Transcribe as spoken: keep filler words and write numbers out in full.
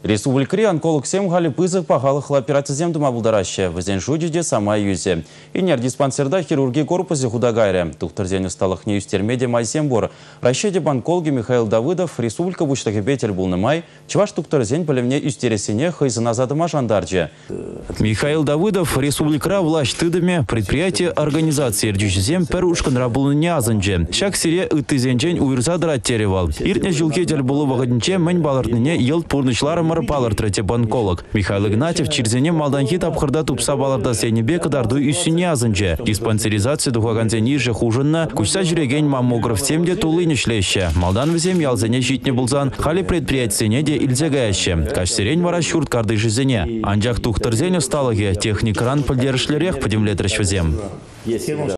Республикари онколог сем гали пызык пахалых операциям думабылдараще. Візен жудеде сама юзе. Инер диспансерда хирургия корпусе худагайре. Тухтырзен усталых не юстермеде майсем бор. Расчете онкологи Михаил Давыдов республика буштаги бетель булнымай. Чваш тухтырзен полевне юстересене хайзына задыма жандарже. Михаил Давыдов республикара власть тыдами предприятие организации рдюшезем перушкан рабулны не азанже. Шак сире ытызенчен уирзадыра теревал. Иртне жилкетель булы вагаднче мэнь балартныне елт пурнычлары палыртрете банколог. Михаил Игнатьев чирзене малданхи тапхырда тупса баларда сенебе кадарду үссіне азынче. Диспансеризация духаганзе ниже хужынна, кучса жүреген маммограф семде тулы нешлеще. Малдан візем ялзене житне булзан, хали предприятсене де илзегаще. Кашсерень вара шурт карды жизене. Анжақ тухтырзене сталыге техникран пылдерішлерек подемлетріш візем.